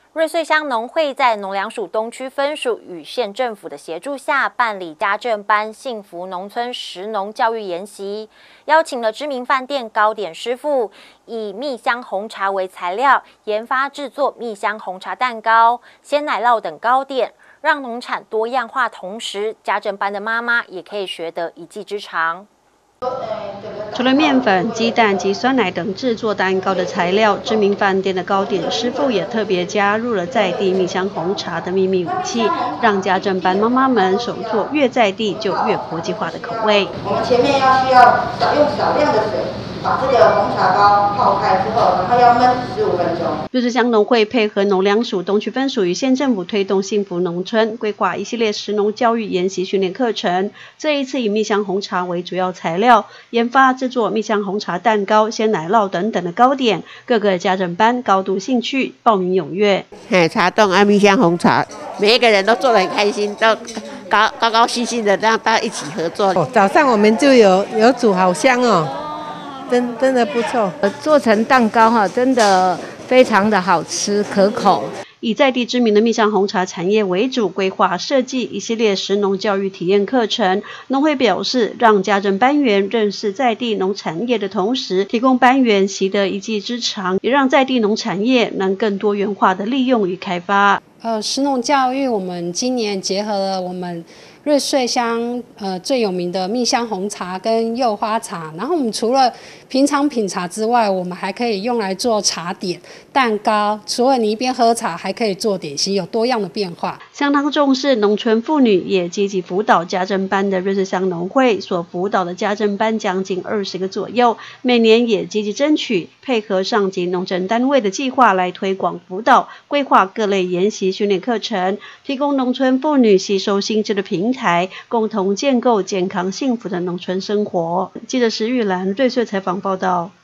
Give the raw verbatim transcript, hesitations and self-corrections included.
瑞穗乡农会在农粮署东区分署与县政府的协助下，办理家政班幸福农村食农教育研习，邀请了知名饭店糕点师傅，以蜜香红茶为材料，研发制作蜜香红茶蛋糕、鲜奶酪等糕点，让农产多样化，同时家政班的妈妈也可以学得一技之长。 除了面粉、鸡蛋及酸奶等制作蛋糕的材料，知名饭店的糕点师傅也特别加入了在地蜜香红茶的秘密武器，让家政班妈妈们手做越在地就越国际化的口味。 我们前面要需要少用少量的水，把这个红茶糕泡开之后，然后要焖十五分钟。 瑞穗乡农会配合农粮署东区分署与县政府推动幸福农村，规划一系列食农教育研习训练课程。这一次以蜜香红茶为主要材料，研发制作蜜香红茶蛋糕、鲜奶酪等等的糕点，各个家政班高度兴趣，报名踊跃。 嘿，茶冻啊，蜜香红茶，每一个人都做得很开心，都高高高兴兴的，让大家一起合作。 哦，早上我们就有有煮，好香哦。真真的不错， 做成蛋糕哈，真的非常的好吃可口。 以在地知名的蜜香红茶产业为主，规划设计一系列食农教育体验课程。农会表示，让家政班员认识在地农产业的同时，提供班员习得一技之长，也让在地农产业能更多元化的利用与开发。 呃，食农教育，我们今年结合了我们瑞穗乡呃最有名的蜜香红茶跟柚花茶，然后我们除了平常品茶之外，我们还可以用来做茶点、蛋糕。除了你一边喝茶，还可以做点心，有多样的变化。 相当重视农村妇女，也积极辅导家政班的瑞穗乡农会所辅导的家政班将近二十个左右，每年也积极争取配合上级农政单位的计划来推广辅导，规划各类研习训练课程，提供农村妇女吸收新知的平台，共同建构健康幸福的农村生活。记者石玉兰瑞穗采访报道。